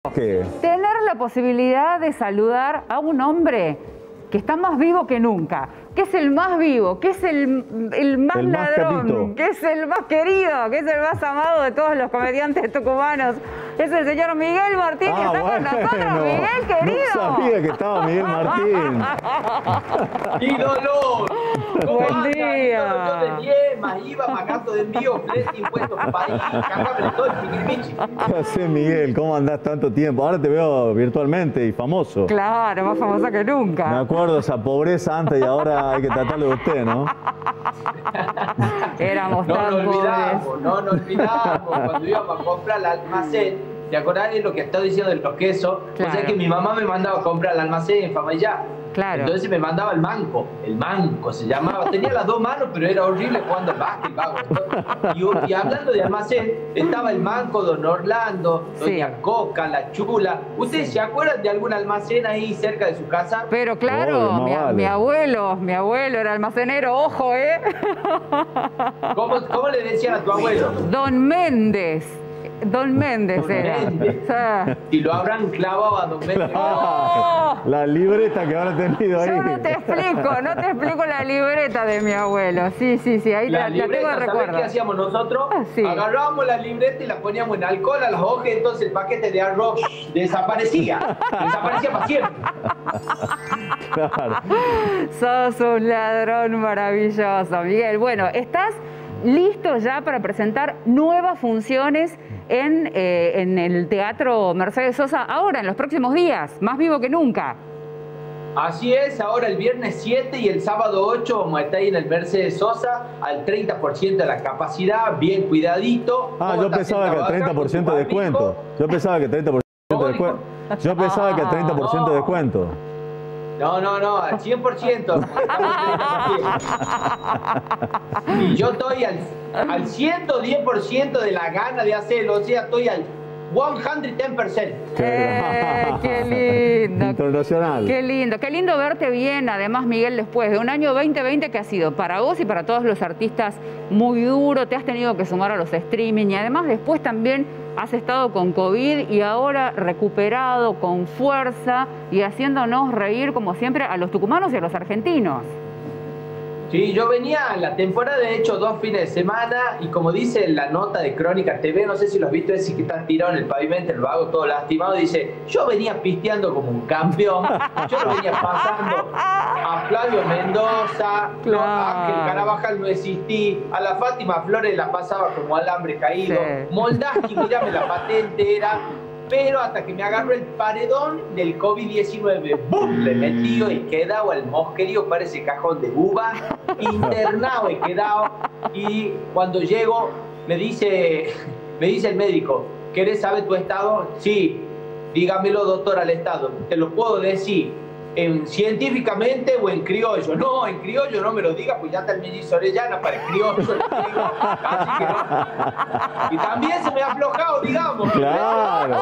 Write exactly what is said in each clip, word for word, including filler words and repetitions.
¿Qué? Tener la posibilidad de saludar a un hombre que está más vivo que nunca, que es el más vivo, que es el, el más El más ladrón, capito. que es el más querido, que es el más amado de todos los comediantes tucumanos. Es el señor Miguel Martín, que Ah, está bueno. con nosotros. Miguel, querido. No sabía que estaba Miguel Martín. ¡Ídolo! ¿Cómo Buen anda? día. Ídolo, yo de diez, más I V A, más gasto de envío, flete, impuestos, país, cagame todo el piquiripichi. ¿Qué haces, Miguel? ¿Cómo andás tanto tiempo? Ahora te veo virtualmente y famoso. Claro, más famoso que Me nunca. acuerdo esa pobreza antes y ahora hay que tratarlo de usted, ¿no? Éramos No tan nos pobres. olvidamos, no nos olvidamos cuando íbamos a comprar al almacén. ¿Te acordás de lo que estaba diciendo de los quesos? Claro. O sea que mi mamá me mandaba a comprar al almacén en Famayá. Claro. Entonces me mandaba el manco, el manco se llamaba. Tenía las dos manos, pero era horrible jugando al básquet, vago. Y, y hablando de almacén, estaba el manco, don Orlando, doña Sí. Coca, la Chula. ¿Ustedes se acuerdan de algún almacén ahí cerca de su casa? Pero claro, Obvio, más mi, vale. mi abuelo, mi abuelo era almacenero, ojo, ¿eh? ¿Cómo, cómo le decían a tu abuelo? Don Méndez. Don Méndez Don era. Méndez. O sea, Y lo habrán clavado a don Méndez. ¡oh! La libreta que habrá tenido ahí. Yo no te explico, no te explico la libreta de mi abuelo. Sí, sí, sí, ahí La la, la tengo de libreta, ¿sabés recuerdo. qué hacíamos nosotros? Ah, sí. Agarrábamos la libreta y la poníamos en alcohol a las hojas, entonces el paquete de arroz desaparecía. Desaparecía para siempre. Claro. Sos un ladrón maravilloso, Miguel. Bueno, ¿estás listo ya para presentar nuevas funciones en, eh, en el Teatro Mercedes Sosa ahora, en los próximos días? Más vivo que nunca. Así es, ahora el viernes siete y el sábado ocho vamos a estar ahí en el Mercedes Sosa al treinta por ciento de la capacidad, bien cuidadito. Ah, ¿Cómo yo está pensaba que haciendo al acá treinta por ciento con de tu barbijo? descuento. Yo pensaba que treinta por ciento de ¿Cómo descuento. Yo pensaba que al treinta por ciento de No. descuento. No, no, no, al cien por ciento. Estamos al treinta por ciento. Y yo estoy al, al ciento diez por ciento de la gana de hacerlo, o sea, estoy al ciento diez por ciento. Eh, ¡Qué lindo! Internacional. Qué lindo, qué lindo verte bien, además, Miguel, después de un año veinte veinte que ha sido para vos y para todos los artistas muy duro, te has tenido que sumar a los streaming y además después también has estado con COVID y ahora recuperado con fuerza y haciéndonos reír, como siempre, a los tucumanos y a los argentinos. Sí, yo venía en la temporada, he hecho dos fines de semana y como dice la nota de Crónica T V, no sé si los viste, ese que están tirado en el pavimento, lo hago todo lastimado, dice, yo venía pisteando como un campeón, yo lo venía pasando a Flavio Mendoza, Claro. no, a Ángel Carabajal no existí, a la Fátima Flores la pasaba como alambre caído, Sí. Moldaski, mirame la patente era... Pero hasta que me agarró el paredón del COVID diecinueve, ¡bum! Le metí y quedado al mosquerío, parece cajón de uva, internado he quedado. Y cuando llego, me dice, me dice el médico, ¿querés saber tu estado? Sí, dígamelo, doctor, al estado. Te lo puedo decir en científicamente o en criollo. No, en criollo no me lo digas, pues ya está el mellizo Orellana para el criollo. Le digo, así que no. Y también se me ha aflojado, digamos. Claro.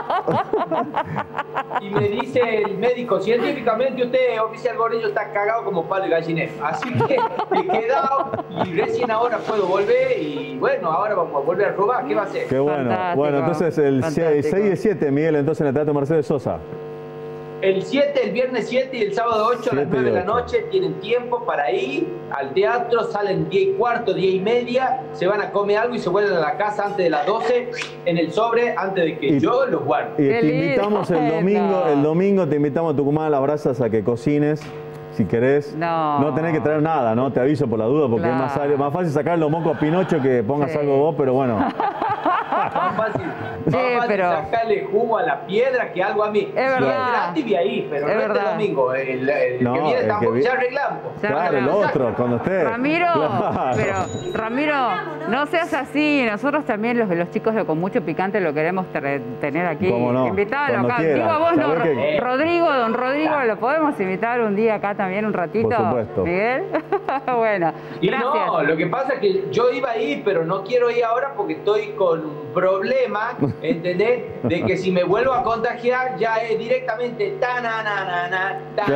Y me dice el médico, científicamente usted, oficial Goreño, está cagado como palo de gallinero. Así que me he quedado y recién ahora puedo volver y bueno, ahora vamos a volver a robar. ¿Qué va a hacer? Qué bueno. Fantástico. Bueno, entonces el Fantástico. seis y siete, Miguel, entonces en el Teatro Mercedes Sosa. El siete, el viernes siete y el sábado ocho a las siete y nueve de la ocho. noche tienen tiempo para ir al teatro, salen diez y cuarto, diez y media, se van a comer algo y se vuelven a la casa antes de las doce en el sobre, antes de que Y- yo los guarde. Y Qué te invitamos el lindo. domingo, el domingo te invitamos a Tucumán a las brasas a que cocines, si querés. No. tenés que traer nada, ¿no? Te aviso por la duda, porque Claro. es más, sale- más fácil sacar los mocos a Pinocho que pongas Sí. algo vos, pero bueno. Más fácil, más Sí, fácil pero- sacarle jugo a la piedra que algo a mí. Es verdad. Es gratis de ahí, pero Es no verdad. este domingo. El, el No, que viene el que tampoco, vi- ya arreglamos. Ya Claro, el arreglamos. otro, cuando esté. Ramiro, Claro. pero Ramiro, no seas así. Nosotros también, los, los chicos de Con Mucho Picante, lo queremos tre- tener aquí. ¿Cómo no? Invitado Cuando acá. quiera. Digo a vos, no. Sabés que- Rodrigo, don Rodrigo, ¿lo podemos invitar un día acá también, un ratito? Por supuesto. Miguel. Bueno, Y gracias. no, lo que pasa es que yo iba a ir, pero no quiero ir ahora porque estoy con un problema ¿entendés? De que si me vuelvo a contagiar ya es directamente tananana,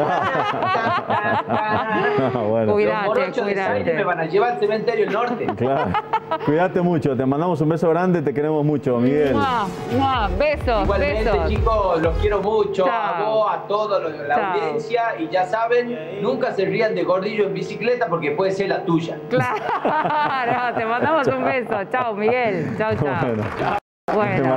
tananana. Bueno. Cuidate, Los morochos de Zaire cuidate. me van a llevar al cementerio del norte. Claro. Cuídate mucho, te mandamos un beso grande, te queremos mucho, Miguel. Mua, mua. Besos, Igualmente, besos. chicos, los quiero mucho, Chao. a vos, a toda la Chao. audiencia, y ya saben, nunca se rían de gordillo en bicicleta porque puede ser la tuya. Claro, te mandamos un beso. Chao, Miguel. Chao, chao. Bueno. Bueno.